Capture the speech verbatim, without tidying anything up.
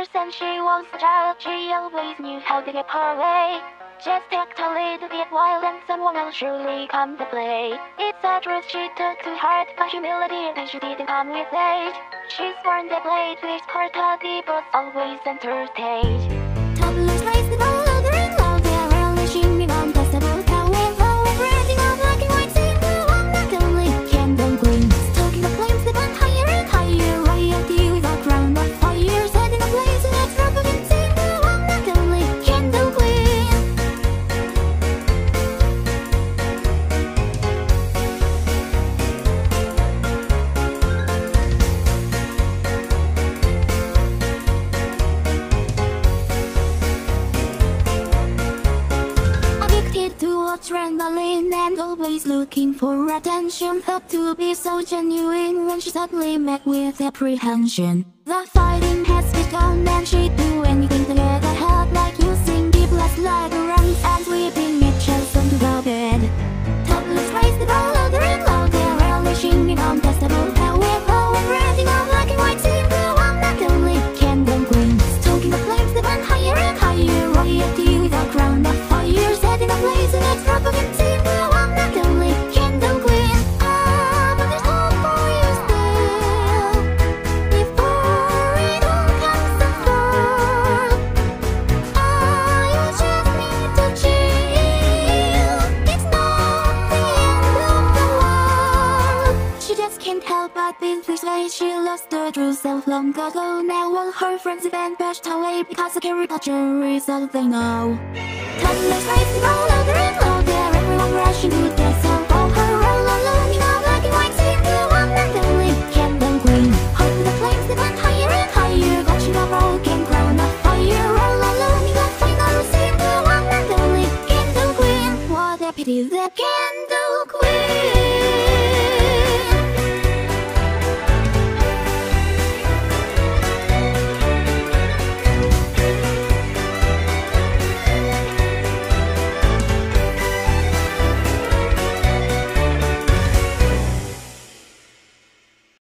years and she was a child, she always knew how to get her way. Just act a little bit wild and someone else surely come to play. It's a truth she took to heart, but humility and she didn't come with age. She's born the blade with her toddy, but always center stage. Toddlers raise the ball louder and louder, unleashing the uncontestable power. However, ending up black and white, saying blue, I'm not only candle queen. Stoking the flames that went higher and higher, royalty with a crown of fire. Setting a blaze and it's represent, saying blue, I'm not only candle queen. Adrenaline and always looking for attention. Thought to be so genuine when she suddenly met with apprehension. The fighting has begun and she'd do anything to get ahead, like using deep last labyrinth and sweeping mitchels onto the bed. Toddlers raise the ball louder and louder, unleashing an untestable power. However, ending up black and white, saying blue, I'm not only candle queen. Stoking the flames that went higher and higher, royalty with a crown of fire. Setting a blaze and it's propaganda, saying blue, I'm not only candle queen. Ah, but there's hope for you still, before it all comes to fall. Ah, you just need to chill, it's not the end of the world. She just can't help but be persuaded she lost her true self long ago. Now all her friends have been pushed away because the caricature is all they know. Toddlers raise the ball louder and louder, everyone rushing to the sound of her all alone. In a black and white, saying blue, I'm not only candle queen. Hold the flames that went higher and higher, watching a broken crown of fire. All alone in the final, saying blue, I'm not only candle queen. What a pity the candle